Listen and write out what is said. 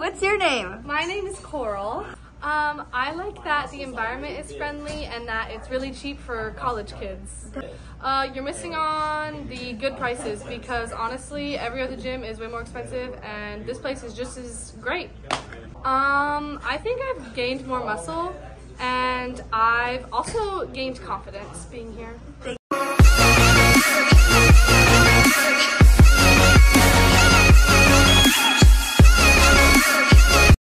What's your name? My name is Coral. I like that the environment is friendly and that it's really cheap for college kids. You're missing on the good prices because honestly, every other gym is way more expensive and this place is just as great. I think I've gained more muscle and I've also gained confidence being here.